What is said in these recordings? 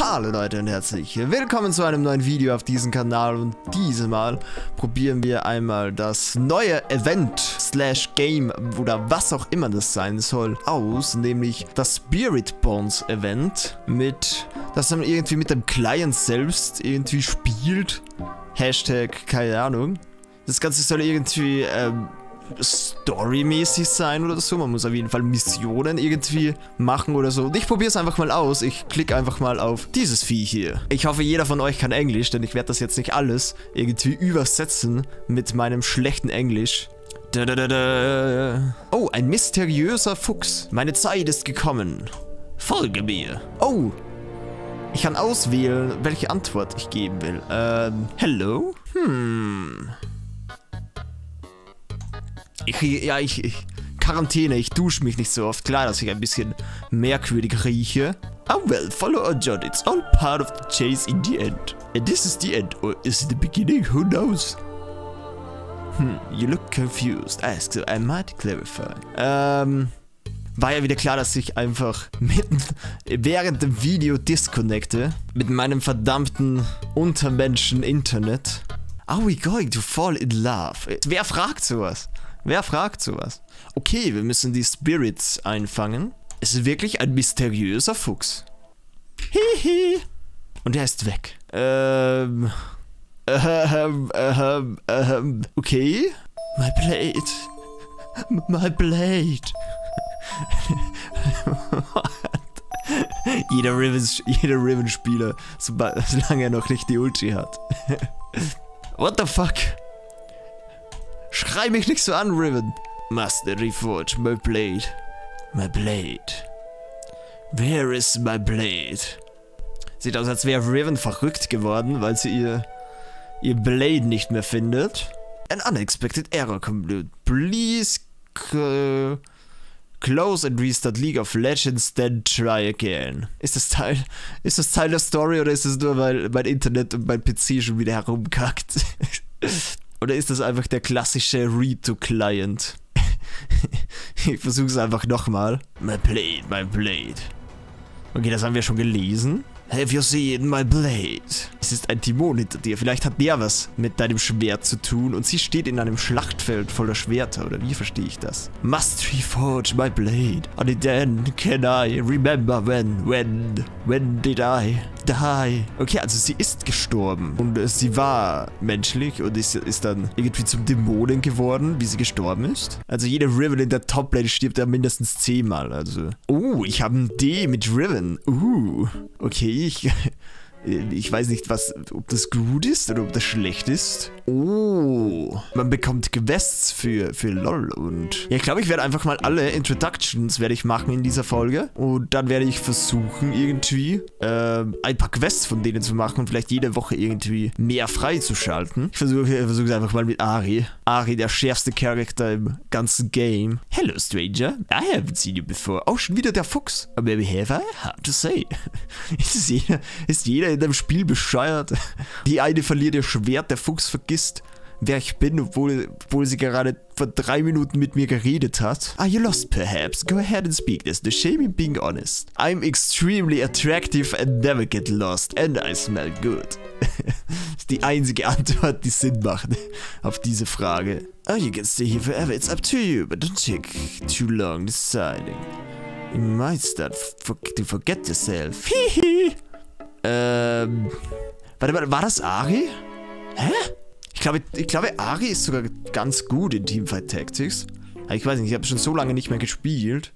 Hallo Leute und herzlich willkommen zu einem neuen Video auf diesem Kanal und dieses Mal probieren wir einmal das neue Event / Game oder was auch immer das sein soll aus, nämlich das Spirit Bones Event, das man irgendwie mit dem Client selbst irgendwie spielt. Hashtag, keine Ahnung. Das Ganze soll irgendwie storymäßig sein oder so. Man muss auf jeden Fall Missionen irgendwie machen oder so. Und ich probiere es einfach mal aus. Ich klicke einfach mal auf dieses Vieh hier. Ich hoffe, jeder von euch kann Englisch, denn ich werde das jetzt nicht alles irgendwie übersetzen mit meinem schlechten Englisch. Oh, ein mysteriöser Fuchs. Meine Zeit ist gekommen. Folge mir. Oh, ich kann auswählen, welche Antwort ich geben will. Hello? Quarantäne, ich dusche mich nicht so oft. Klar, dass ich ein bisschen merkwürdig rieche. Oh well, follow or John, it's all part of the chase in the end. And this is the end, or is it the beginning? Who knows? You look confused. Ask, so I might clarify. War ja wieder klar, dass ich einfach während dem Video disconnecte mit meinem verdammten Untermenschen-Internet. Are we going to fall in love? Wer fragt sowas? Wer fragt sowas? Okay, wir müssen die Spirits einfangen. Es ist wirklich ein mysteriöser Fuchs. Hihi. Und er ist weg. Okay. My blade. My blade. Jeder Riven-Spieler, solange er noch nicht die Ulti hat. What the fuck? Schrei mich nicht so an, Riven. Master reforge my blade. My blade. Where is my blade? Sieht aus, als wäre Riven verrückt geworden, weil sie ihr Blade nicht mehr findet. An unexpected error completed. Please close and restart League of Legends, then try again. Ist das Teil der Story oder ist es nur, weil mein Internet und mein PC schon wieder herumkackt? Oder ist das einfach der klassische Read-to-Client? Ich versuch's einfach nochmal. My blade, my blade. Okay, das haben wir schon gelesen. Have you seen my blade? Es ist ein Timon hinter dir. Vielleicht hat der was mit deinem Schwert zu tun und sie steht in einem Schlachtfeld voller Schwerter, oder wie verstehe ich das? Must reforge my blade. Only then can I remember when did I die? Okay, also sie ist gestorben und sie war menschlich und ist dann irgendwie zum Dämonen geworden, wie sie gestorben ist. Also jede Riven in der Toplane stirbt ja mindestens 10-mal, also. Oh, ich habe ein D mit Riven. Okay, ich weiß nicht, ob das gut ist oder ob das schlecht ist. Oh, man bekommt Quests für LOL und... Ja, ich glaube, ich werde einfach mal alle Introductions machen in dieser Folge. Und dann werde ich versuchen, irgendwie ein paar Quests von denen zu machen und vielleicht jede Woche irgendwie mehr freizuschalten. Ich versuche es einfach mal mit Ahri. Ahri, der schärfste Charakter im ganzen Game. Hello, stranger. I haven't seen you before. Oh, schon wieder der Fuchs. Maybe have I? Hard to say. Ist jeder in dem Spiel bescheuert? Die eine verliert ihr Schwert, der Fuchs vergisst, wer ich bin, obwohl sie gerade vor 3 Minuten mit mir geredet hat. Are you lost perhaps? Go ahead and speak. There's no shame in being honest. I'm extremely attractive and never get lost. And I smell good. Das ist die einzige Antwort, die Sinn macht auf diese Frage. Oh, you can stay here forever. It's up to you, but don't take too long deciding. You might start to forget yourself. Hihi. Warte mal, war das Ahri? Hä? Ich glaube, Ahri ist sogar ganz gut in Teamfight Tactics. Aber ich weiß nicht, ich habe schon so lange nicht mehr gespielt.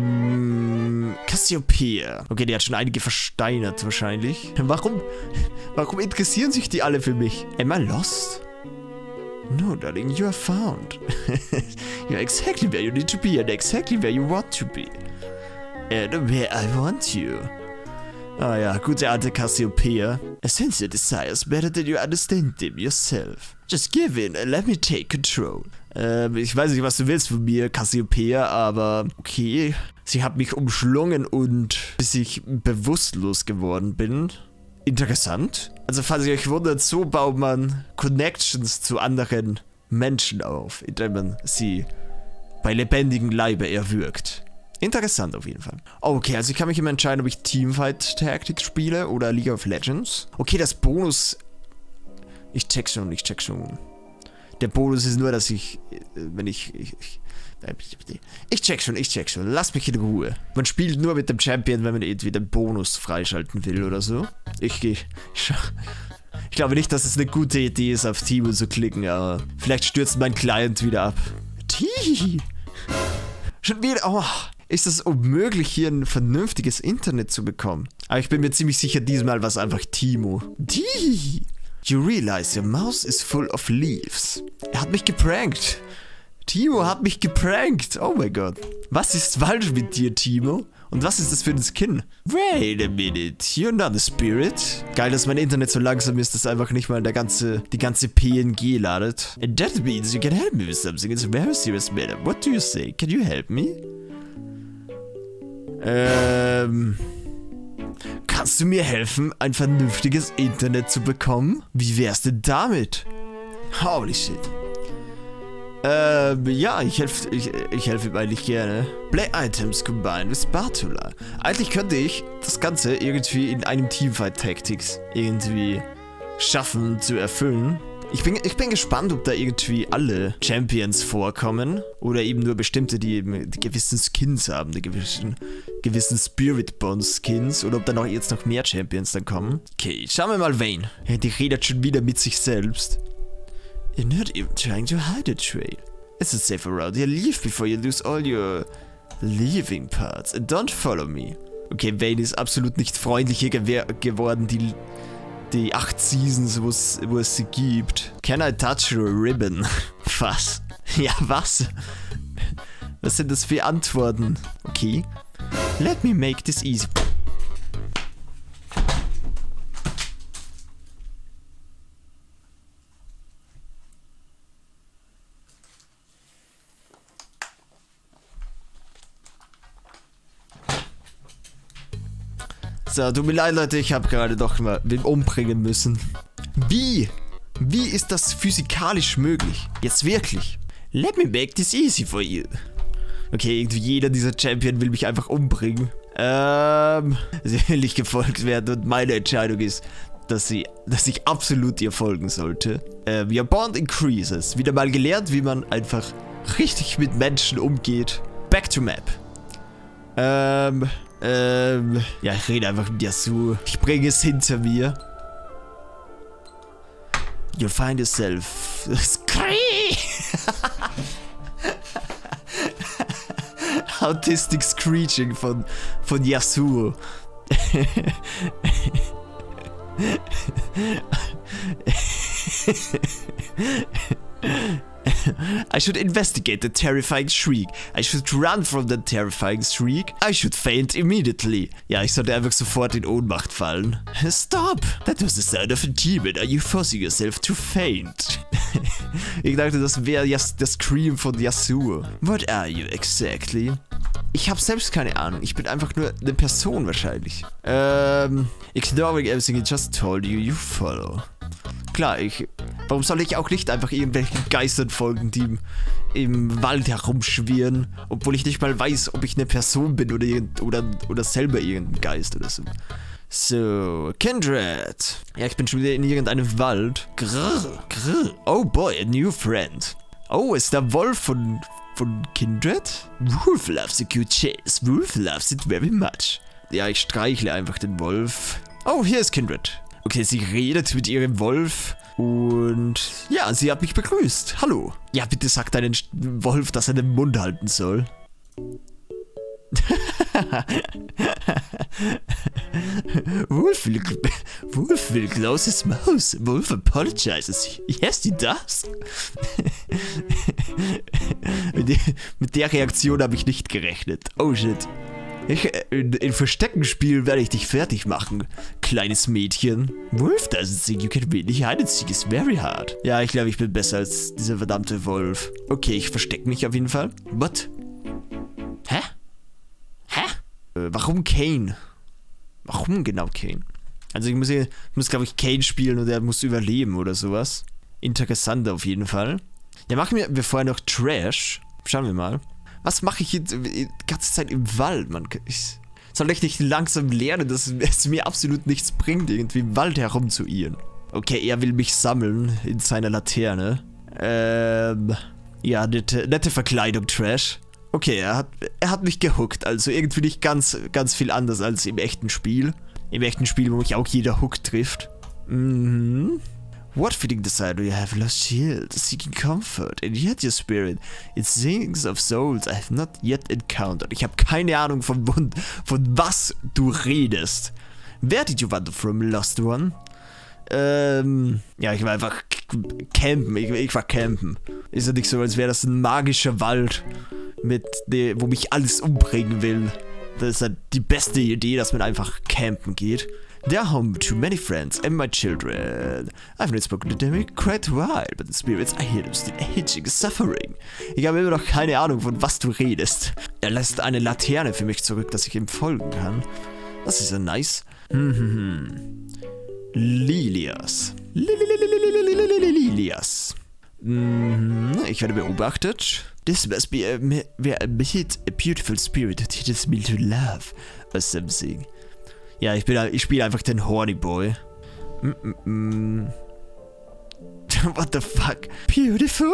Cassiopeia. Okay, die hat schon einige versteinert wahrscheinlich. Warum interessieren sich die alle für mich? Am I lost? No, darling, you are found. You're exactly where you need to be and exactly where you want to be. And where I want you. Ah ja, gute alte Cassiopeia. I sense your desires better than you understand them yourself. Just give in and let me take control. Ich weiß nicht, was du willst von mir, Cassiopeia, aber okay. Sie hat mich umschlungen und bis ich bewusstlos geworden bin. Interessant. Also falls ihr euch wundert, so baut man Connections zu anderen Menschen auf, indem man sie bei lebendigem Leibe erwürgt. Interessant auf jeden Fall. Okay, also ich kann mich immer entscheiden, ob ich Teamfight Tactics spiele oder League of Legends. Okay, das Bonus... Ich check schon. Der Bonus ist nur, dass ich... Wenn ich check schon. Lass mich in Ruhe. Man spielt nur mit dem Champion, wenn man irgendwie den Bonus freischalten will oder so. Ich glaube nicht, dass es eine gute Idee ist, auf Team zu klicken, aber vielleicht stürzt mein Client wieder ab. Schon wieder. Oh, ist es unmöglich, hier ein vernünftiges Internet zu bekommen? Aber ich bin mir ziemlich sicher, diesmal war es einfach Timo. You realize your mouse is full of leaves. Er hat mich geprankt. Timo hat mich geprankt. Oh mein Gott. Was ist falsch mit dir, Timo? Und was ist das für ein Skin? Wait a minute. You're not a spirit? Geil, dass mein Internet so langsam ist, dass einfach nicht mal die ganze PNG ladet. And that means you can help me with something. It's a very serious matter. What do you say? Can you help me? Kannst du mir helfen, ein vernünftiges Internet zu bekommen? Wie wär's denn damit? Holy shit. Ja, ich helfe ihm eigentlich gerne. Play Items combined with Spatula. Eigentlich könnte ich das Ganze irgendwie in einem Teamfight Tactics irgendwie schaffen zu erfüllen. Ich bin gespannt, ob da irgendwie alle Champions vorkommen oder eben nur bestimmte, die eben die gewissen Skins haben, die gewissen Spirit Bond Skins oder ob da jetzt noch mehr Champions dann kommen. Okay, schauen wir mal Vayne. Die redet schon wieder mit sich selbst. You're not even trying to hide a trail. It's a safer route. You leave before you lose all your leaving parts. And don't follow me. Okay, Vayne ist absolut nicht freundlicher geworden, die 8 Seasons, wo es sie gibt. Can I touch your ribbon? Was? Ja, was? Was sind das für Antworten? Okay. Let me make this easy. So, tut mir leid, Leute, ich habe gerade doch mal wen umbringen müssen. Wie? Wie ist das physikalisch möglich? Jetzt wirklich. Let me make this easy for you. Okay, irgendwie jeder dieser Champion will mich einfach umbringen. Sie will nicht gefolgt werden und meine Entscheidung ist, dass ich absolut ihr folgen sollte. Your bond increases. Wieder mal gelernt, wie man einfach richtig mit Menschen umgeht. Back to map. Ja, ich rede einfach mit Yasuo. Ich bringe es hinter mir. You'll find yourself. Autistic Screeching von Yasuo. I should investigate the terrifying shriek. I should run from the terrifying shriek. I should faint immediately. Ja, ich sollte einfach sofort in Ohnmacht fallen. Stop! That was the sound of a demon. Are you forcing yourself to faint? Ich dachte, das wäre der Scream von Yasuo. What are you exactly? Ich habe selbst keine Ahnung. Ich bin einfach nur eine Person wahrscheinlich. Ignoring everything I just told you, you follow. Klar, warum soll ich auch nicht einfach irgendwelchen Geistern folgen, die im Wald herumschwirren, obwohl ich nicht mal weiß, ob ich eine Person bin oder selber irgendein Geist oder so. So, Kindred. Ja, ich bin schon wieder in irgendeinem Wald. Grrr, grrr. Oh boy, a new friend. Oh, ist der Wolf von Kindred? Wolf loves a cute chase. Wolf loves it very much. Ja, ich streichle einfach den Wolf. Oh, hier ist Kindred. Okay, sie redet mit ihrem Wolf und ja, sie hat mich begrüßt. Hallo. Ja, bitte sag deinen Wolf, dass er den Mund halten soll. Wolf will close his mouth. Wolf apologizes. Yes, he does. Mit der Reaktion habe ich nicht gerechnet. Oh shit. In Versteckenspielen werde ich dich fertig machen, kleines Mädchen. Wolf doesn't think you can really hide and seek is very hard. Ja, ich glaube, ich bin besser als dieser verdammte Wolf. Okay, ich verstecke mich auf jeden Fall. What? Hä? Warum Kayn? Warum genau Kayn? Also ich muss glaube ich, Kayn spielen und er muss überleben oder sowas. Interessant auf jeden Fall. Ja, machen wir vorher noch Trash. Schauen wir mal. Was mache ich jetzt die ganze Zeit im Wald, Mann? Soll ich nicht langsam lernen, dass es mir absolut nichts bringt, irgendwie im Wald herumzuirren? Okay, er will mich sammeln in seiner Laterne. Ja, nette Verkleidung, Trash. Okay, er hat mich gehuckt, also irgendwie nicht ganz viel anders als im echten Spiel. Im echten Spiel, wo mich auch jeder Hook trifft. What feeling desire do you have lost shield, seeking comfort, and yet your spirit, it sings of souls I have not yet encountered. Ich habe keine Ahnung von was du redest. Where did you wander from, lost one? Ja, ich war einfach campen. Ich war campen. Ist ja nicht so, als wäre das ein magischer Wald, wo mich alles umbringen will. Das ist halt die beste Idee, dass man einfach campen geht. They're home to many friends and my children. I've not spoken to them in quite a while, but the spirits I hear them still aging, suffering. Ich habe immer noch keine Ahnung, von was du redest. Er lässt eine Laterne für mich zurück, dass ich ihm folgen kann. Das ist ja nice. Lilias. Lilias. Ich werde beobachtet. This must be a beautiful spirit that teaches me to love or something. Ja, ich spiele einfach den Horny Boy. What the fuck? Beautiful?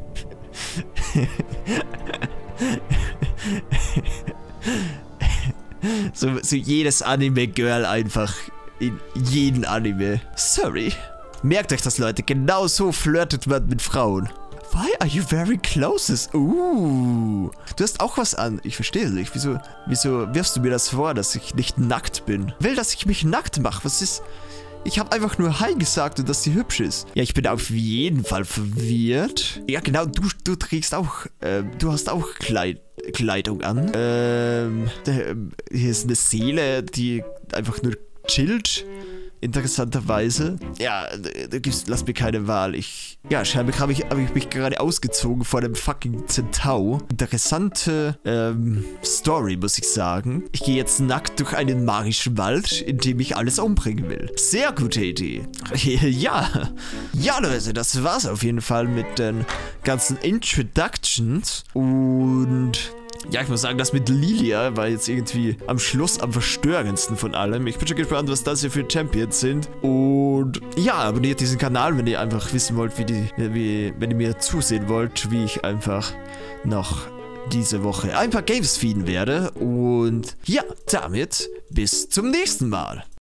so jedes Anime-Girl einfach in jeden Anime. Sorry. Merkt euch das, Leute. Genau so flirtet man mit Frauen. Why are you very closest? Du hast auch was an. Ich verstehe nicht. Wieso wirfst du mir das vor, dass ich nicht nackt bin? Will, dass ich mich nackt mache? Was ist... Ich habe einfach nur Hi gesagt und dass sie hübsch ist. Ja, ich bin auf jeden Fall verwirrt. Ja, genau. Du trägst auch... du hast auch Kleidung an. Hier ist eine Seele, die einfach nur chillt. Interessanterweise. Ja, lass mir keine Wahl. Ja, scheinbar habe ich mich gerade ausgezogen vor dem fucking Zentau. Interessante Story, muss ich sagen. Ich gehe jetzt nackt durch einen magischen Wald, in dem ich alles umbringen will. Sehr gute Idee. Ja. Ja, Leute, das war's auf jeden Fall mit den ganzen Introductions. Und... ja, ich muss sagen, das mit Lilia war jetzt irgendwie am Schluss am verstörendsten von allem. Ich bin schon gespannt, was das hier für Champions sind. Und ja, abonniert diesen Kanal, wenn ihr einfach wissen wollt, wenn ihr mir zusehen wollt, wie ich einfach noch diese Woche ein paar Games feeden werde. Und ja, damit bis zum nächsten Mal.